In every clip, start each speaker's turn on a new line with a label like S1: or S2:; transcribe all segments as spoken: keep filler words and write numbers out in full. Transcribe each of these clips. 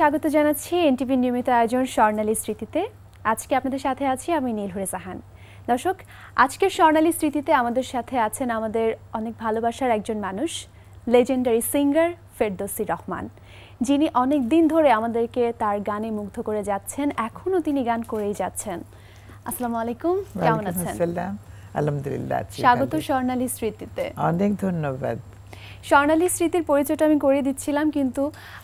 S1: স্বাগত জানাচ্ছি এনটিভি নিয়মিত আয়োজন স্বর্ণালী স্মৃতিতে। আজকে আপনাদের সাথে আছি আমি নীলহরি জাহান। দর্শক, আজকের স্বর্ণালী স্মৃতিতে আমাদের সাথে আছেন আমাদের অনেক ভালোবাসার একজন মানুষ, লেজেন্ডারি সিঙ্গার ফেরদৌসি রহমান, যিনি অনেক দিন ধরে আমাদেরকে তার গানে মুগ্ধ করে যাচ্ছেন, এখনো তিনি গান করেই যাচ্ছেন। আসসালামু আলাইকুম, কেমন আছেন?
S2: আলহামদুলিল্লাহ,
S1: স্বাগত স্বর্ণালী স্মৃতিতে।
S2: অনেক ধন্যবাদ।
S1: স্বর্ণালী স্মৃতির পরিচয়টা আমি করে দিচ্ছিলাম, কিন্তু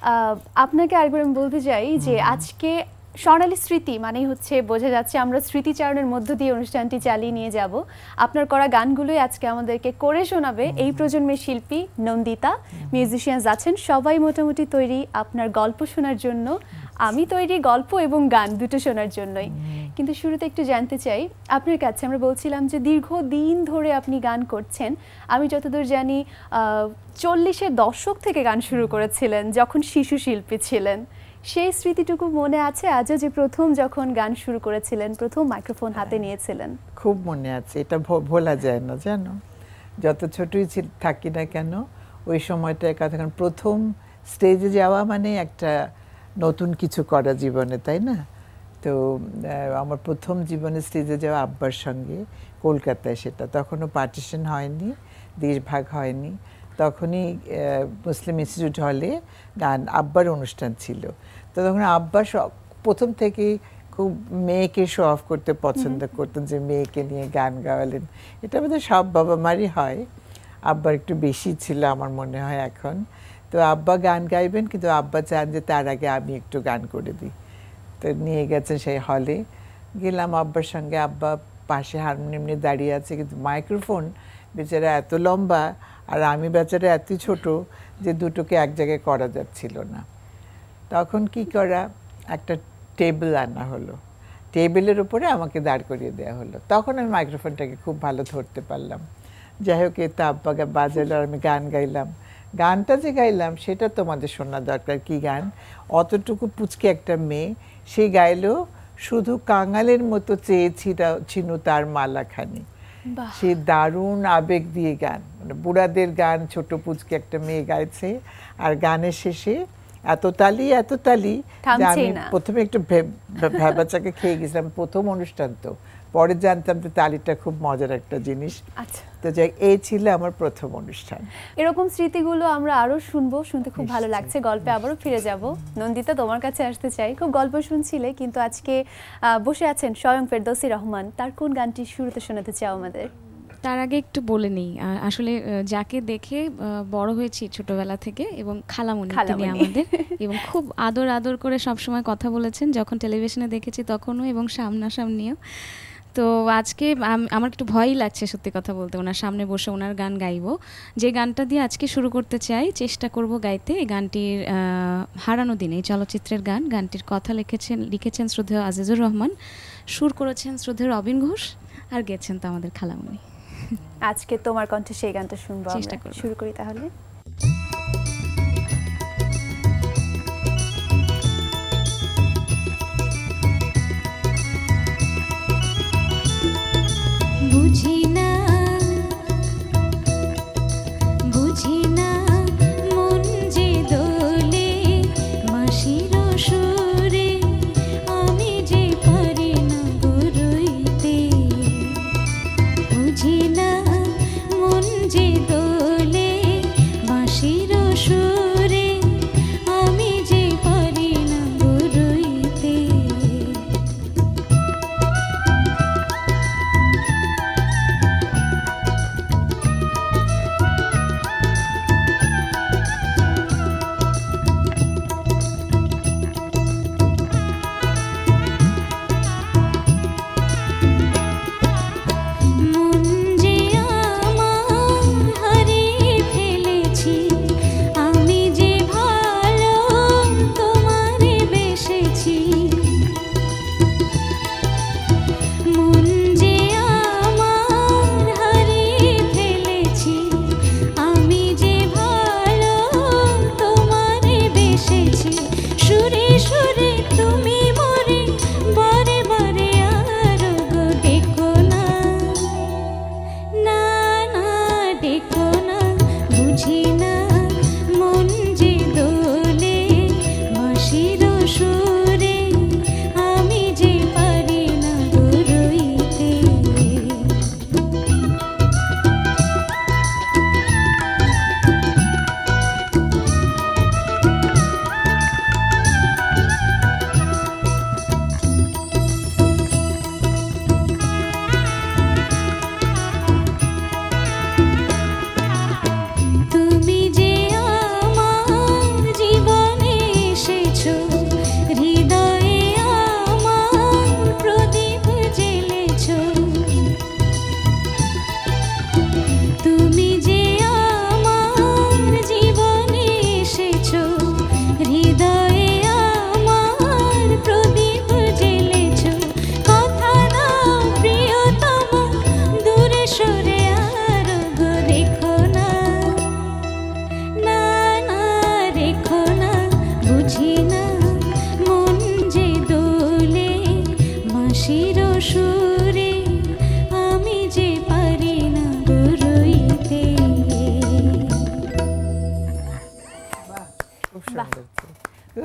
S1: আপনাকে আরেকবার আমি বলতে চাই যে আজকে স্বর্ণালী স্মৃতি মানেই হচ্ছে বোঝা যাচ্ছে আমরা স্মৃতিচারণের মধ্য দিয়ে অনুষ্ঠানটি চালিয়ে নিয়ে যাব। আপনার করা গানগুলোই আজকে আমাদেরকে করে শোনাবে এই প্রজন্মের শিল্পী নন্দিতা। মিউজিশিয়ানস আছেন সবাই মোটামুটি তৈরি আপনার গল্প শোনার জন্য। আমি তৈরি গল্প এবং গান দুটো শোনার জন্যই। কিন্তু শুরুতে একটু জানতে চাই আপনার কাছে, আমরা বলছিলাম যে দীর্ঘদিন ধরে আপনি গান করছেন। আমি যতদূর জানি চল্লিশের দশক থেকে গান শুরু করেছিলেন, যখন শিশু শিল্পী ছিলেন। সেই স্মৃতিটুকু মনে আছে আজও, যে প্রথম যখন গান শুরু করেছিলেন, প্রথম মাইক্রোফোন হাতে নিয়েছিলেন?
S2: খুব মনে আছে, এটা ভোলা যায় না জানো। যত ছোটই থাকি না কেন ওই সময়টা কথা, কারণ প্রথম স্টেজে যাওয়া মানে একটা নতুন কিছু করা জীবনে, তাই না? তো আমার প্রথম জীবনে স্টেজে যাওয়া আব্বার সঙ্গে কলকাতায়, সেটা তখনও পার্টিশন হয়নি, দেশভাগ হয়নি। তখনই মুসলিম ইনস্টিটিউট হলে গান আব্বার অনুষ্ঠান ছিল। তো তখন আব্বা প্রথম থেকেই খুব মেয়েকে শো অফ করতে পছন্দ করতেন, যে মেয়েকে নিয়ে গান গাওয়ালেন। এটা বোধহয় সব বাবা মারই হয়, আব্বার একটু বেশি ছিল আমার মনে হয় এখন। তো আব্বা গান গাইবেন, কিন্তু আব্বা চান যে তার আগে আমি একটু গান করে দিই। তো নিয়ে গেছেন সেই হলে, গেলাম আব্বার সঙ্গে। আব্বা পাশে হারমোনিয়াম নিয়ে দাঁড়িয়ে আছে, কিন্তু মাইক্রোফোন বেচারা এত লম্বা আর আমি বেচারা এত ছোট যে দুটোকে এক জায়গায় করা যাচ্ছিল না। তখন কি করা, একটা টেবিল আনা হলো, টেবিলের উপরে আমাকে দাঁড় করিয়ে দেওয়া হলো। তখন আমি মাইক্রোফোনটাকে খুব ভালো ধরতে পারলাম। যাই হোক, এতে আব্বাকে বাজালো আর আমি গান গাইলাম। গানটা যে গাইলাম সেটা তোমাদের শোনা দরকার। কি গান? অতটুকু পুচকে একটা মেয়ে, সে গাইলো শুধু কাঙালের মতো চেয়েছিল চিনু তার মালাখানি। সে দারুণ আবেগ দিয়ে গান, মানে বুড়াদের গান, ছোট পুচকে একটা মেয়ে গাইছে। আর গানের শেষে এত তালি এত তালি যে আমি প্রথমে একটু ভেবাচাকে খেয়ে গেছিলাম। প্রথম অনুষ্ঠান তো, পরে জানতাম যে তালিটা খুব মজার একটা জিনিস। তো যাই, এই ছিল আমার প্রথম অনুষ্ঠান।
S1: এরকম স্মৃতিগুলো আমরা আরো শুনবো, শুনতে খুব ভালো লাগছে। গল্পে আবারও ফিরে যাব। নন্দিতা, তোমার কাছে আসতে চাই। খুব গল্প শুনছিলে, কিন্তু আজকে বসে আছেন স্বয়ং ফেরদৌসি রহমান। তার কোন গানটি শুরুতে শোনাতে চাও আমাদের?
S3: তার আগে একটু বলে নিই, আসলে যাকে দেখে বড় হয়েছি ছোটবেলা থেকে, এবং খালামণি তিনি আমাদের, এবং খুব আদর আদর করে সবসময় কথা বলেছেন, যখন টেলিভিশনে দেখেছি তখনও এবং সামনাসামনিও। তো আজকে আমার একটু ভয়ই লাগছে সত্যি কথা বলতে, ওনার সামনে বসে ওনার গান গাইবো। যে গানটা দিয়ে আজকে শুরু করতে চাই, চেষ্টা করব গাইতে। এই গানটির হারানো দিন, এই চলচ্চিত্রের গান। গানটির কথা লিখেছেন লিখেছেন শ্রদ্ধেয় আজিজুর রহমান, সুর করেছেন শ্রদ্ধেয় রবিন ঘোষ, আর গেয়েছেন তো আমাদের খালামণি।
S1: আজকে তোমার কণ্ঠে সেই গানটা শুনবো,
S3: চেষ্টা করব।
S1: শুরু করি তাহলে।
S4: বুঝি না বুঝি না মন যে দোলে মাসির সুরে, আমি যে পারি না গরইতে। বুঝি না মন যে দোলে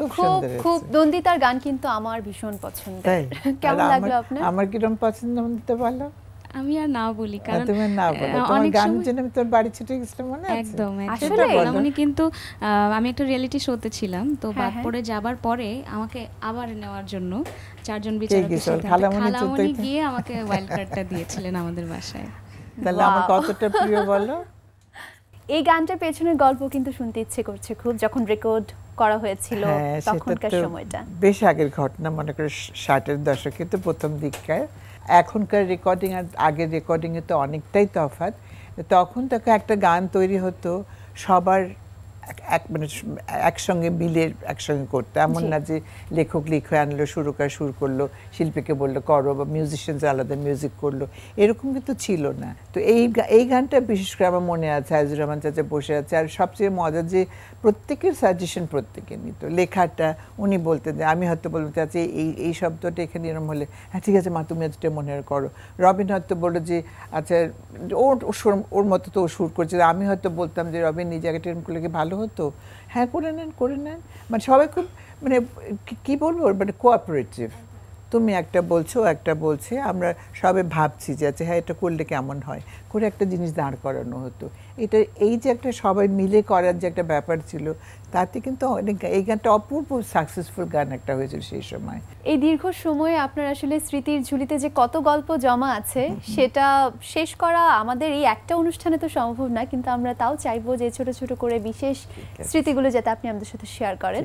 S2: খুব
S1: খুব
S2: সুন্দর
S1: খুব
S2: হয়েছে।
S1: নন্দিতার গান কিন্তু আমার ভীষণ পছন্দের।
S2: তাই?
S1: কেমন
S2: আর
S1: লাগলো
S2: আমার-
S1: আপনার?
S2: আমার কিরকম পছন্দ বলতে বলো?
S3: আমি আর না বলি
S2: আর
S3: কারণ
S2: তুমি না বলো,
S3: আহ,
S2: তোমার
S3: অনেক
S2: গানের
S3: সময়-
S2: জন্য আমি তোর বাড়ি ছুটে গেছিলাম মনে আছে?
S3: একদম
S1: আসলে?
S3: আসলে
S2: বলো।
S3: খালামণি কিন্তু আহ, আমি একটা রিয়েলিটি শোতে ছিলাম তো
S1: হ্যাঁ,
S3: বাদ
S1: হ্যাঁ।
S3: পড়ে যাবার পরে আমাকে আবার নেওয়ার জন্য চারজন
S2: কে
S3: বিচারকের
S2: গেছিল?
S3: সাথে
S2: খালামণি
S3: খালামণি
S2: চুপ
S3: গিয়ে আমাকে ওয়াইল্ড কার্ডটা দিয়েছিলেন আমাদের বাসায়।
S2: তাহলে আমার
S1: Wow.
S2: কতটা প্রিয় বলো?
S1: এই গানটার পেছনের গল্প কিন্তু শুনতে ইচ্ছে করছে খুব, যখন রেকর্ড করা হয়েছিল
S2: হ্যাঁ, সেটা
S1: তখনকার
S2: তো
S1: সময়টা।
S2: বেশ আগের ঘটনা, মনে করো ষাটের দশকে তো প্রথম দিককার। এখনকার রেকর্ডিং আর আগের রেকর্ডিং এ তো অনেকটাই তফাৎ। তখন তাকে একটা গান তৈরি হতো সবার এক- এক মানে একসঙ্গে মিলে একসঙ্গে করতে, এমন
S1: জি।
S2: না যে লেখক লিখে আনলো, সুরকার সুর করলো, শিল্পীকে বললো করো, বা মিউজিশিয়ানস আলাদা মিউজিক করলো, এরকম কিন্তু ছিল না। তো এই গা- এই গানটা বিশেষ করে আমার মনে আছে, আজিজুর রহমান চাচা বসে আছে, আর সবচেয়ে মজা যে প্রত্যেকের সাজেশন প্রত্যেকে নিত। লেখাটা উনি বলতেন যে আমি হয়তো বলতে চাচ্ছি এই এই শব্দটা এখানে এরকম হলে হ্যাঁ ঠিক আছে মা তুমি এতটা মনে করো। রবিন হয়তো বললো যে আচ্ছা ওর ওর সুর- ওর মতো তো ও সুর করছে, আমি হয়তো বলতাম যে রবিন এই জায়গাটা এরকম করলে কি ভালো হতো, হ্যাঁ করে নেন করে নেন। মানে সবাই খুব মানে কি- কি বলবো মানে কোঅপারেটিভ। তুমি একটা বলছো ও একটা বলছে, আমরা সবাই ভাবছি যে আচ্ছা হ্যাঁ এটা করলে কেমন হয়, করে একটা জিনিস দাঁড় করানো হতো। এটা এই যে একটা সবাই মিলে করার যে একটা ব্যাপার ছিল, তাতে কিন্তু অনেক এই গানটা অপূর্ব সাকসেসফুল গান একটা হয়েছিল সেই সময়।
S1: এই দীর্ঘ সময়ে আপনার আসলে স্মৃতির ঝুলিতে যে কত গল্প জমা আছে সেটা শেষ করা আমাদের এই একটা অনুষ্ঠানে তো সম্ভব না, কিন্তু আমরা তাও চাইবো যে ছোট ছোট করে বিশেষ স্মৃতিগুলো যাতে আপনি আমাদের সাথে শেয়ার করেন।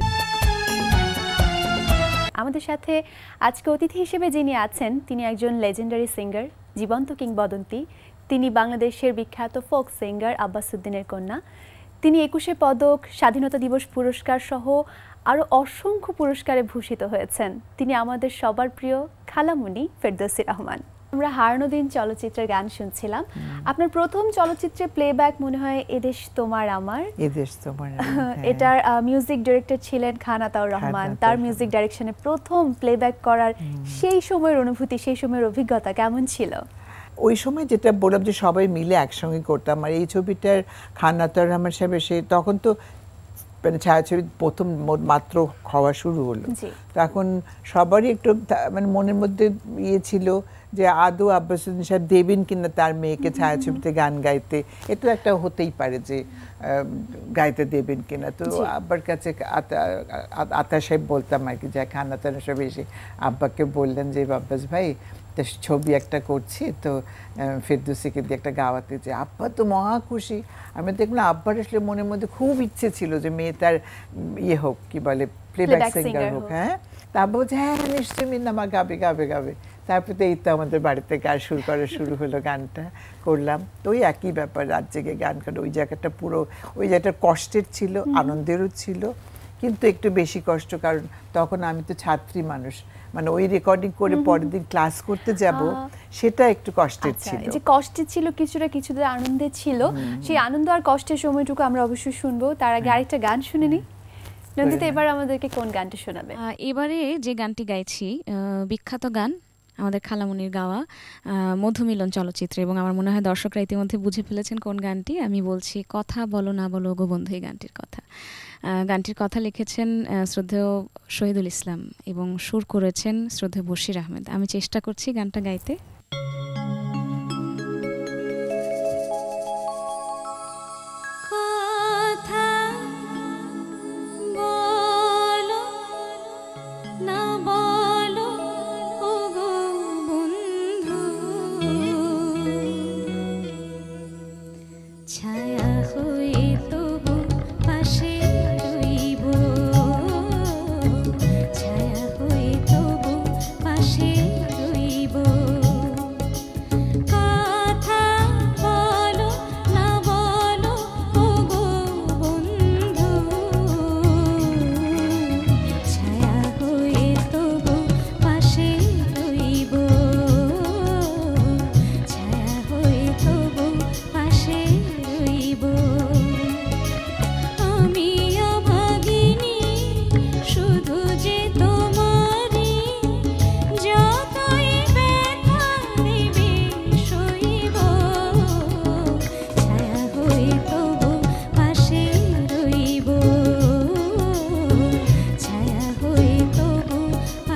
S1: আমাদের সাথে আজকে অতিথি হিসেবে যিনি আছেন তিনি একজন লেজেন্ডারি সিঙ্গার, জীবন্ত কিংবদন্তি। তিনি বাংলাদেশের বিখ্যাত ফোক সিঙ্গার আব্বাসউদ্দিনের কন্যা। তিনি একুশে পদক, স্বাধীনতা দিবস পুরস্কার সহ আরও অসংখ্য পুরস্কারে ভূষিত হয়েছেন। তিনি আমাদের সবার প্রিয় খালামণি ফেরদৌসি রহমান। আমরা হারানো দিন চলচ্চিত্রের গান শুনছিলাম। আপনার প্রথম চলচ্চিত্রে প্লেব্যাক মনে হয় এদেশ তোমার আমার।
S2: এদেশ তোমার
S1: এটার মিউজিক ডিরেক্টর ছিলেন খান আতাউর রহমান।
S2: খান
S1: তার
S2: আতাউর
S1: মিউজিক ডাইরেকশনে প্রথম প্লেব্যাক করার সেই সময়ের অনুভূতি, সেই সময়ের অভিজ্ঞতা কেমন ছিল?
S2: ওই সময় যেটা বললাম যে সবাই মিলে একসঙ্গে করতাম। আর এই ছবিটার খান আতাউর রহমান সাহেব সে তখন তো মানে ছায়াছবি প্রথম ম- মাত্র হওয়া শুরু হলো,
S1: জি।
S2: তখন সবারই একটু তা- মানে মনের মধ্যে ইয়ে ছিল যে আদৌ আব্বাসউদ্দিন সাহেব দেবেন কিনা তার মেয়েকে ছায়াছবিতে গান গাইতে। এ তো একটা হতেই পারে যে আম, গাইতে দেবেন কিনা। তো
S1: জি।
S2: আব্বার কাছে আতা আ- আতা সাহেব বলতাম আর কি, যে খান আতাউর সাহেব এসে আব্বাকে বললেন যে আব্বাস ভাই তো ছবি একটা করছি, তো আহ, ফেরদৌসিকে দিয়ে একটা গাওয়াতে, যে আব্বা তো মহা খুশি। আমি দেখলাম আব্বার আসলে মনের মধ্যে খুব ইচ্ছে ছিল যে মেয়ে তার উম, ইয়ে হোক, কি বলে প্লেব্যাক
S1: Playback
S2: সিঙ্গার
S1: singer
S2: হোক।
S1: হোক।
S2: হ্যাঁ, তারপর বলছে হ্যাঁ হ্যাঁ, নিশ্চয়ই মিন্নামা গাবে গাবে গাবে। তারপরে তো এই তো আমাদের বাড়িতে গান শুরু করা শুরু হলো, গানটা করলাম। তো ওই একই ব্যাপার, রাত জেগে গান করে ওই জায়গাটা পুরো ওই জায়গাটা কষ্টের ছিল, আনন্দেরও ছিল, কিন্তু একটু বেশি কষ্ট, কারণ তখন আমি তো ছাত্রী মানুষ, মানে ওই রেকর্ডিং করে পরের দিন ক্লাস করতে যাব,
S1: আহ,
S2: সেটা একটু কষ্টের
S1: আচ্ছা,
S2: ছিল।
S1: এই যে কষ্টের ছিল কিছুটা, কিছুটা আনন্দে ছিল। সেই আনন্দ আর কষ্টের সময়টুকু আমরা অবশ্যই শুনবো। তার আগে আরেকটা গান শুনে নিই। নন্দিতা, এবার আমাদেরকে কোন গানটা শোনাবে?
S3: আহ, এবারে যে গানটি গাইছি আহ, বিখ্যাত গান আমাদের খালামণির গাওয়া আহ, মধুমিলন চলচ্চিত্রে, এবং আমার মনে হয় দর্শকরা ইতিমধ্যে বুঝে ফেলেছেন কোন গানটি আমি বলছি। কথা বলো না বলো গো বন্ধু, এই গানটির কথা। আহ, গানটির কথা লিখেছেন আহ, শ্রদ্ধেয় শহীদুল ইসলাম এবং সুর করেছেন শ্রদ্ধেয় বশির আহমেদ। আমি চেষ্টা করছি গানটা গাইতে।
S4: কথা বলো না বলো ওগো বন্ধু, ছায়া হয়ে তবু পাশে রইব, ছায়া হয়ে তবু পাশে রইব। কথা বলো না বলো ওগো বন্ধু, ছায়া হয়ে তবু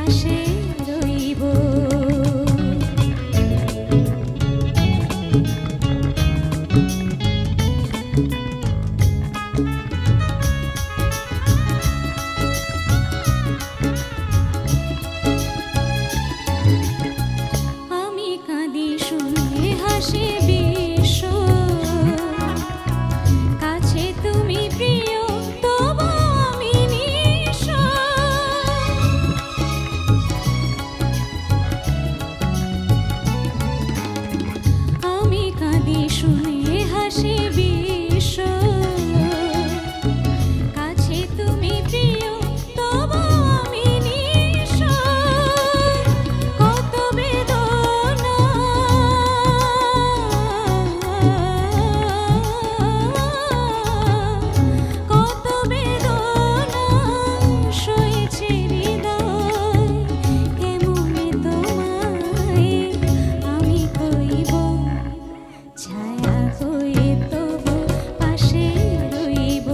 S4: পাশে রইব। আমি কাঁদি শুনে হাসে বিশ্ব, কাছে তুমি প্রিয় তবু আমি নিঃস্ব। আমি কাঁদি শুনে হাসে বিশ্ব, কাছে তুমি প্রিয় তবু আমি নিঃস্ব। কত বেদনা কত বেদনা সয়েছে হৃদয়, কেমনে তোমায় আমি কইব। ছায়া হয়ে তবু পাশে রইব,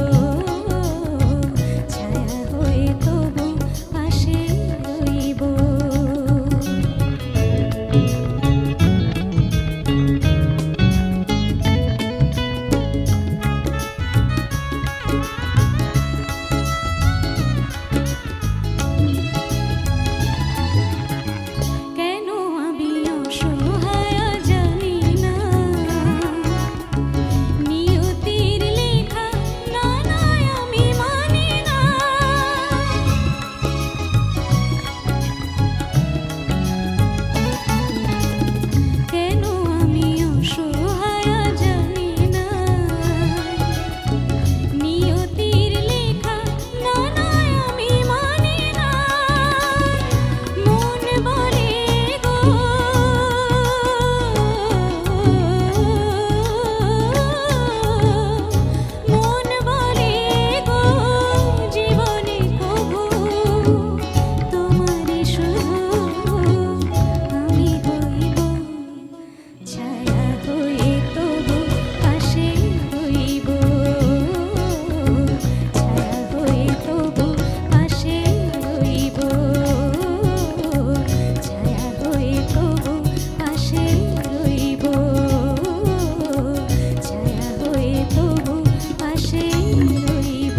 S4: ছায়া হয়ে তবু পাশে রইব। কেন আমি অসহায় জানি না, নিয়তির লেখা না না আমি মানি না। কেন আমি অসহায় জানি না, নিয়তির লেখা না না আমি মানি না। মন বলে গো মন বলে গো জীবনে কবু তোমারে শুধু আমি হইব। ছায়া হয়ে তবু পাশে রইব, ছায়া হয়ে তবু পাশে রইব, ছায়া হয়ে তবু পাশে রইব, ছায়া হয়ে তবু পাশে রইব।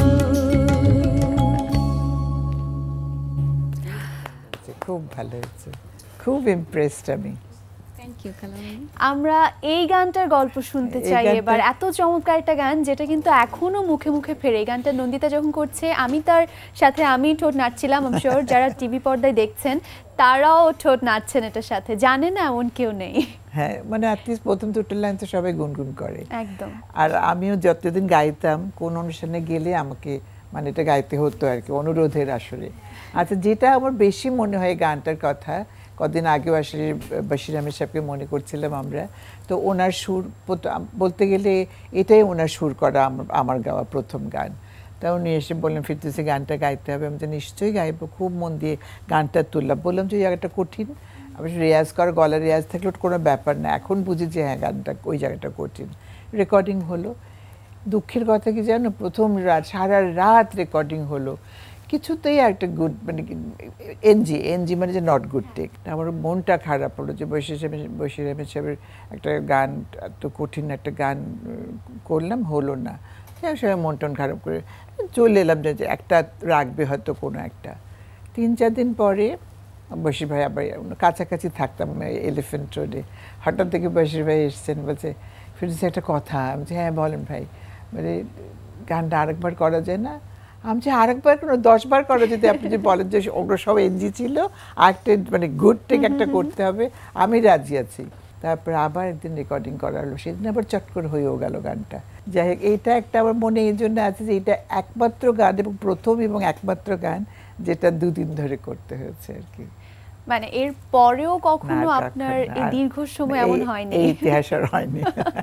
S2: খুব ভালো হয়েছে, খুব ইমপ্রেসড আমি।
S3: থ্যাংক ইউ খালামণি।
S1: আমরা এই গানটার গল্প শুনতে
S2: এই
S1: চাই
S2: গানটা-
S1: এবার। এত চমৎকার একটা গান যেটা কিন্তু এখনো মুখে মুখে ফেরে। এই গানটা নন্দিতা যখন করছে, আমি তার সাথে আমি ঠোঁট নাড়ছিলাম। আই এম শিওর যারা টিভি পর্দায় দেখছেন তারাও ঠোঁট নাড়ছেন এটার সাথে, জানে না এমন কেউ নেই।
S2: হ্যাঁ, মানে অ্যাটলিস্ট প্রথম দুটো লাইন তো সবাই গুনগুন করে।
S1: একদম।
S2: আর আমিও যতদিন গাইতাম, কোন অনুষ্ঠানে গেলে আমাকে মানে এটা গাইতে হতো আর কি, অনুরোধের আসরে। আচ্ছা, যেটা আমার বেশি মনে হয় গানটার কথা, কদিন আগেও আসলে বশির আহমেদ সাহেবকে মনে করছিলাম আমরা, তো ওনার সুর বলতে গেলে এটাই ওনার সুর করা আমার আমার গাওয়া প্রথম গান। তা উনি এসে বললেন ফিরদৌসি গানটা গাইতে হবে। আমি তো নিশ্চয়ই গাইবো, খুব মন দিয়ে গানটা তুললাম। বললাম যে ওই জায়গাটা কঠিন, আমি রেয়াজ কর, গলা রেয়াজ থাকলে ওটা কোনো ব্যাপার না। এখন বুঝি যে হ্যাঁ গানটা ওই জায়গাটা কঠিন। রেকর্ডিং হলো। দুঃখের কথা কি জানো, প্রথম রাত সারা রাত রেকর্ডিং হলো, কিছুতেই একটা গুড মানে এনজি এনজি মানে যে নট গুড টেক। আমার মনটা খারাপ হলো যে বশির বশির আহমেদ সাহেবের একটা গান, এত কঠিন একটা গান করলাম, হলো না। সবাই মন টন খারাপ করে চলে এলাম যে একটা রাখবে হয়তো কোনো একটা। তিন চার দিন পরে বশির ভাই আবার কাছাকাছি থাকতাম এলিফেন্ট রোডে, হঠাৎ থেকে বশির ভাই এসছেন, বলছে ফিরদৌসি একটা কথা। আমি বলছি হ্যাঁ বলেন ভাই, মানে গানটা আরেকবার করা যায় না? আমি যে আরেকবার কোনো দশবার করা যদি আপনি যে বলেন যে ওগুলো সব এনজি ছিল, আরেকটা মানে গুড টেক একটা করতে হবে, আমি রাজি আছি। তারপরে আবার একদিন রেকর্ডিং করা হলো, সেদিন আবার চট করে হয়েও গেল গানটা। যাই হোক, এইটা একটা আমার মনে এই জন্য আছে যে এটা একমাত্র গান এবং প্রথম এবং একমাত্র গান যেটা দুদিন ধরে করতে হয়েছে আর কি।
S1: মানে এর পরেও কখনো আপনার এই দীর্ঘ সময় এমন হয়নি?
S2: এই ইতিহাস আর হয়নি।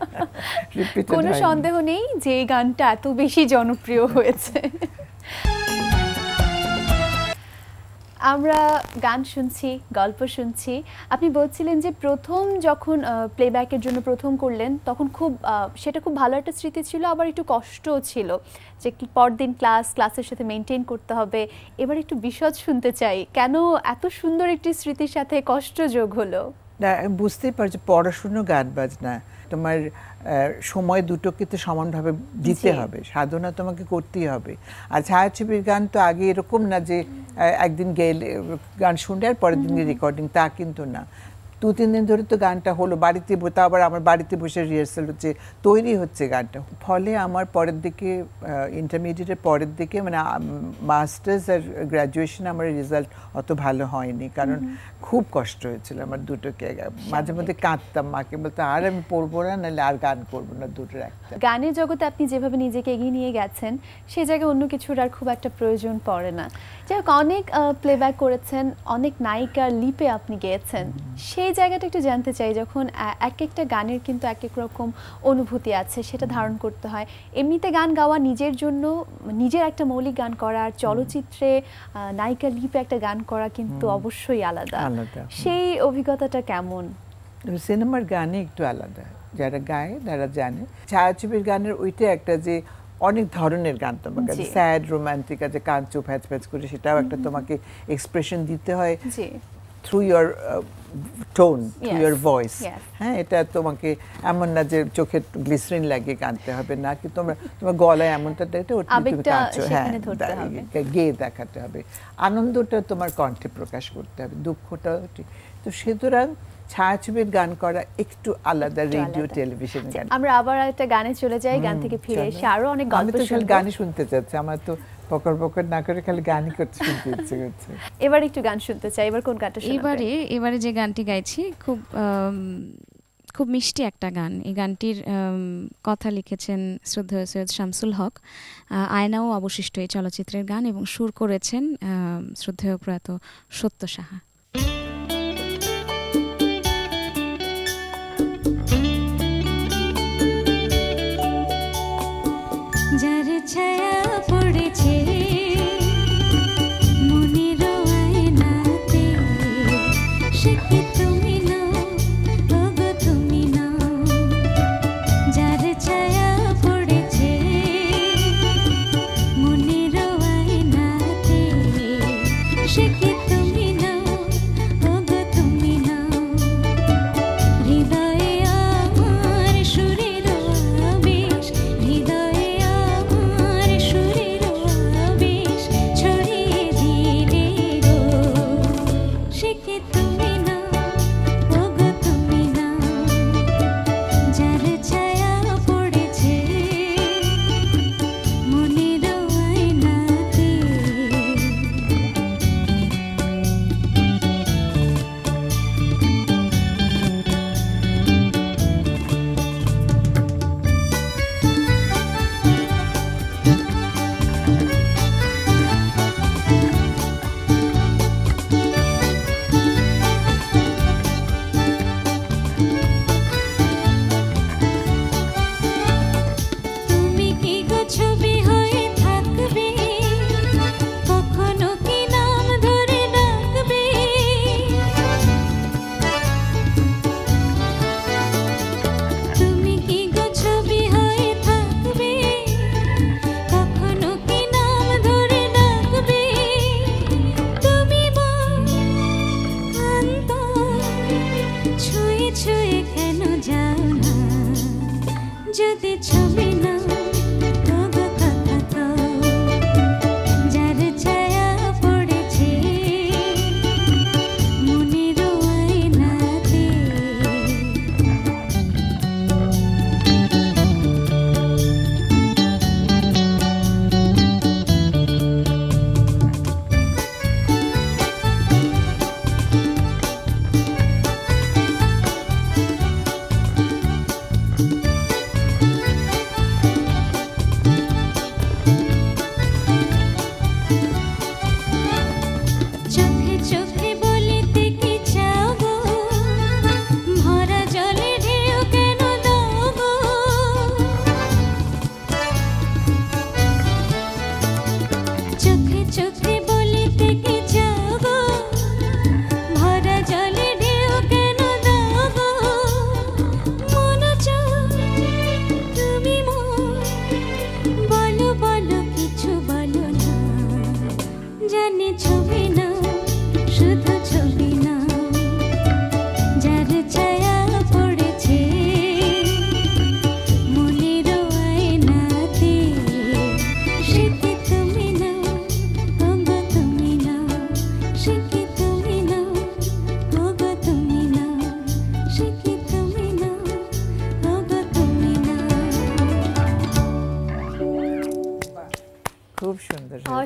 S1: কোনো সন্দেহ নেই যে এই গানটা এত বেশি জনপ্রিয় হয়েছে। আমরা গান শুনছি, গল্প শুনছি। আপনি বলছিলেন যে প্রথম যখন প্লেব্যাকের জন্য প্রথম করলেন তখন খুব সেটা খুব ভালো একটা স্মৃতি ছিল, আবার একটু কষ্টও ছিল যে পরদিন ক্লাস ক্লাসের সাথে মেনটেন করতে হবে। এবার একটু বিশদ শুনতে চাই, কেন এত সুন্দর একটি স্মৃতির সাথে কষ্ট যোগ হলো?
S2: না, বুঝতেই পারছি পড়াশুনো গান বাজনা তোমার সময় দুটোকে তো সমানভাবে দিতে হবে, সাধনা তোমাকে করতেই হবে। আর ছায়াছবির গান তো আগে এরকম না যে একদিন গেলে গান শুনলে আর পরের দিন রেকর্ডিং, তা কিন্তু না। দু তিন দিন ধরে তো গানটা হলো, বাড়িতে তা আবার আমার বাড়িতে বসে রিহার্সাল হচ্ছে, তৈরি হচ্ছে গানটা। ফলে আমার পরের দিকে ইন্টারমিডিয়েটের পরের দিকে মানে মাস্টার্স আর গ্র্যাজুয়েশন আমার রেজাল্ট অত ভালো হয়নি, কারণ খুব কষ্ট হয়েছিল আমার দুটোকে। মাঝে মধ্যে কাঁদতাম, মাকে বলতে আর আমি পড়বো না, নাহলে আর গান করবো না, দুটোর একটা।
S1: গানের জগতে আপনি যেভাবে নিজেকে এগিয়ে নিয়ে গেছেন সেই জায়গায় অন্য কিছুর আর খুব একটা প্রয়োজন পড়ে না। যাই হোক, অনেক প্লেব্যাক করেছেন, অনেক নায়িকার লিপে আপনি গেয়েছেন, সেই জায়গাটা একটু জানতে চাই। যখন এক একটা গানের কিন্তু এক এক রকম অনুভূতি আছে, সেটা ধারণ করতে হয়। এমনিতে গান গাওয়া নিজের জন্য, নিজের একটা মৌলিক গান করা, আর চলচ্চিত্রে নায়িকার লিপে একটা গান করা কিন্তু অবশ্যই আলাদা। সেই অভিজ্ঞতাটা কেমন?
S2: সিনেমার গানে একটু আলাদা, যারা গায় তারা জানে। ছায়াছবির গানের ওইটা একটা যে অনেক ধরনের গান, তোমার কাছে স্যাড রোমান্টিক আছে, কাঁদছো ফ্যাচ ফ্যাচ করে, সেটাও একটা তোমাকে এক্সপ্রেশন দিতে হয় through your tone, through your voice. হ্যাঁ, এটা তোমাকে এমন না যে চোখে গ্লিসারিন লাগিয়ে কাঁদতে হবে, না কি তোমার তোমার গলায় এমনটা এটা ওটা তুমি কাঁদছো, হ্যাঁ গেয়ে দেখাতে হবে। আনন্দটা তোমার কণ্ঠে প্রকাশ করতে হবে, দুঃখটা। তো সুতরাং ছায়াছবির গান করা একটু আলাদা রেডিও টেলিভিশন গান।
S1: আমরা আবার একটা গানে চলে যাই, গান থেকে ফিরে এসে আরো অনেক গল্প শুনবো।
S2: আমি তো গানই শুনতে চাচ্ছি, আমার তো পকর পকর না করে খালি গানই করতে শুনতে ইচ্ছে করছে।
S1: এবার একটু গান শুনতে চাই। এবার কোন গানটা শোনাবে?
S3: এবারে এবারে যে গানটি গাইছি খুব খুব মিষ্টি একটা গান। এই গানটির কথা লিখেছেন শ্রদ্ধেয় সৈয়দ শামসুল হক, আয়নাও অবশিষ্ট এই চলচ্চিত্রের গান, এবং সুর করেছেন শ্রদ্ধেয় প্রয়াত সত্য সাহা।
S4: যার ছায়া পড়েছে মনের আয়নাতে, সে কি তুমি নাও, ওগো তুমি নাও। যার ছায়া পড়েছে মনের আয়নাতে, সে কি তুমি নাও, ওগো তুমি নাও। হৃদয়ে আমার সুরের আবেশ, হৃদয়ে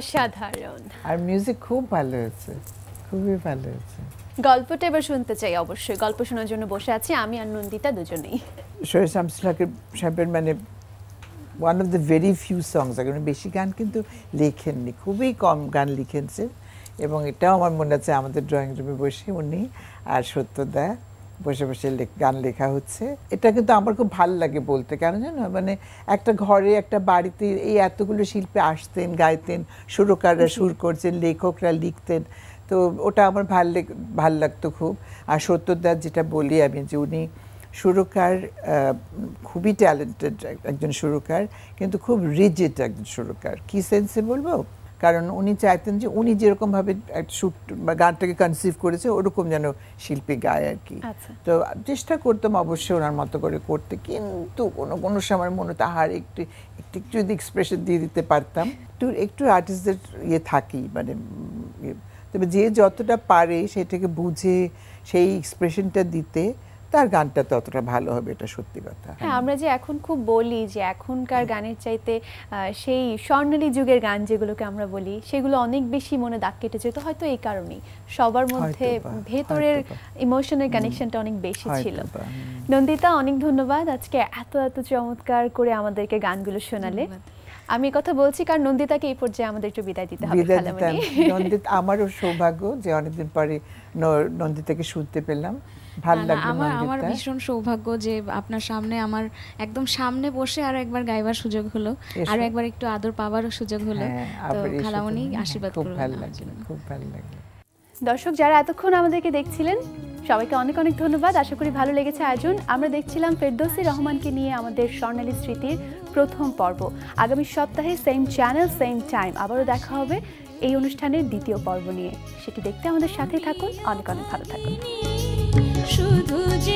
S1: অসাধারণ।
S2: আর মিউজিক খুব ভালো হয়েছে, খুবই ভালো হয়েছে।
S1: গল্পটা এবার শুনতে চাই অবশ্যই। গল্প শোনার জন্য বসে আছি আমি আর নন্দিতা দুজনেই।
S2: সোহেল শামসুল হকের সাহেবের মানে one of the very few songs, এখন বেশি গান কিন্তু লেখেননি, খুবই কম গান লিখেছে। এবং এটাও আমার মনে আছে আমাদের ড্রয়িং রুমে বসে উনি আর সত্যদা বসে বসে গান লেখা হচ্ছে। এটা কিন্তু আমার খুব ভালো লাগে বলতে, কেন জানো, মানে একটা ঘরে একটা বাড়িতে এই এতগুলো শিল্পী আসতেন, গাইতেন, সুরকাররা সুর করছেন, লেখকরা লিখতেন, তো ওটা আমার ভাল ভাল লাগতো খুব। আর সত্যদার যেটা বলি আমি, যে উনি সুরকার, খুবই ট্যালেন্টেড একজন সুরকার, কিন্তু খুব রিজিড একজন সুরকার। কি সেন্সে বলবো, কারণ উনি চাইতেন যে উনি যেরকমভাবে শুট বা গানটাকে কনসিভ করেছে ওরকম যেন শিল্পী গায় আর কি। তো চেষ্টা করতাম অবশ্যই ওনার মতো করে করতে, কিন্তু কোনো কোনো সময় মনে হতো আর একটু একটু একটু যদি এক্সপ্রেশন দিয়ে দিতে পারতাম। একটু একটু আর্টিস্টদের ইয়ে থাকি, মানে তবে যে যতটা পারে সেটাকে বুঝে সেই এক্সপ্রেশনটা দিতে, তার গানটা ততটা ভালো হবে, এটা সত্যি কথা।
S1: হ্যাঁ, আমরা যে এখন খুব বলি যে এখনকার গানের চাইতে সেই স্বর্ণালী যুগের গান যেগুলোকে আমরা বলি সেগুলো অনেক বেশি মনে দাগ কেটেছে, তো হয়তো এই কারণেই সবার মধ্যে ভেতরের ইমোশনের কানেকশনটা অনেক বেশি ছিল। নন্দিতা, অনেক ধন্যবাদ আজকে এত এত চমৎকার করে আমাদেরকে গানগুলো শোনালে। আমি কথা বলছি কারণ নন্দিতাকে এই পর্যায়ে আমাদের একটু বিদায় দিতে হবে।
S2: নন্দিতা, আমারও সৌভাগ্য যে অনেকদিন পরে নন্দিতাকে শুনতে পেলাম, ভালো লাগলো।
S3: আমার আমার ভীষণ সৌভাগ্য যে আপনার সামনে, আমার একদম সামনে বসে আর একবার গাইবার সুযোগ হলো, আর একবার একটু আদর পাওয়ারও সুযোগ হলো। তো খালামণি আশীর্বাদ করুন।
S2: খুব ভালো লাগলো, খুব ভালো লাগলো।
S1: দর্শক যারা এতক্ষণ আমাদেরকে দেখছিলেন সবাইকে অনেক অনেক ধন্যবাদ। আশা করি ভালো লেগেছে আয়োজন। আমরা দেখছিলাম ফেরদৌসি রহমানকে নিয়ে আমাদের স্বর্ণালী স্মৃতির প্রথম পর্ব। আগামী সপ্তাহে সেম চ্যানেল সেম টাইম আবারও দেখা হবে এই অনুষ্ঠানের দ্বিতীয় পর্ব নিয়ে। সেটি দেখতে আমাদের সাথেই থাকুন। অনেক অনেক ভালো থাকুন।
S4: শুধু যে